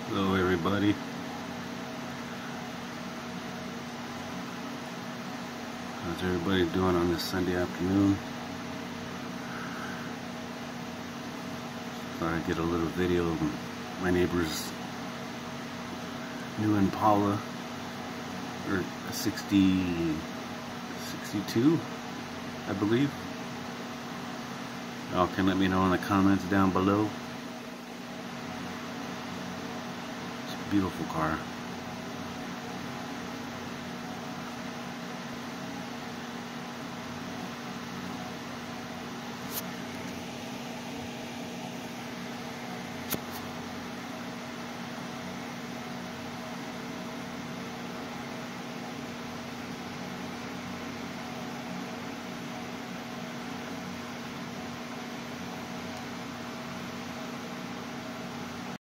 Hello everybody. How's everybody doing on this Sunday afternoon? Thought I'd get a little video of my neighbor's new Impala, or a 62, I believe. Y'all can let me know in the comments down below. It's a beautiful car.